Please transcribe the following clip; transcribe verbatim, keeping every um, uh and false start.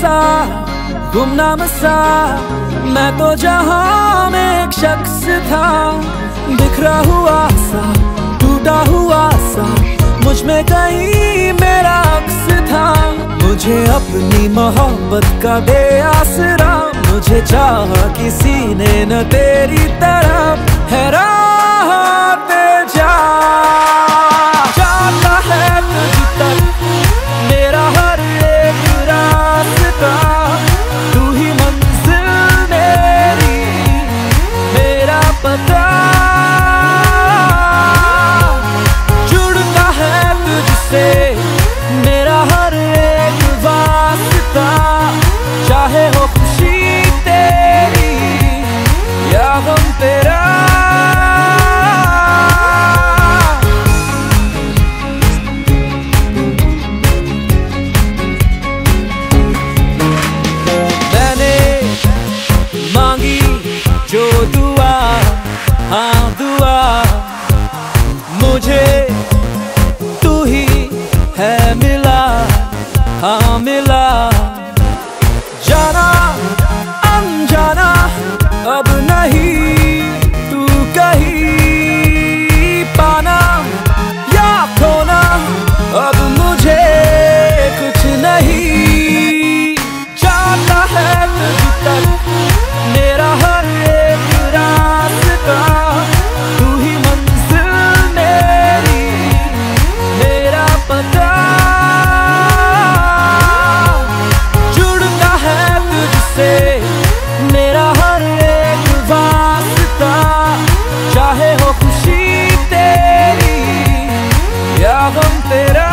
सा गुमनाम सा मैं तो जहां में एक शख्स था, बिखरा हुआ सा टूटा हुआ सा मुझ में कहीं मेरा अक्स था। मुझे अपनी मोहब्बत का दे आसरा, मुझे चाहा किसी ने न तेरी तरह, है राह जा जाता है तुझ तक मेरा हर एक रास्ता, तू ही मंजिल मेरी मेरा पता, जुड़ता है तुझसे मेरा हर एक वास्ता, चाहे हो खुशी तेरी या गम तेरा। मांगी जो दुआ, हाँ दुआ, मुझे तू ही है मिला, हाँ मिला। जाना अनजाना अब नहीं तू कहीं, पाना या खोना अब मुझे कुछ नहीं, जाता है तुझ तक मेरा हर एक रास्ता, तू ही मंजिल मेरी मेरा पता, जुड़ता है तुझसे मेरा हर एक वास्ता, चाहे हो खुशी तेरी या गम तेरा।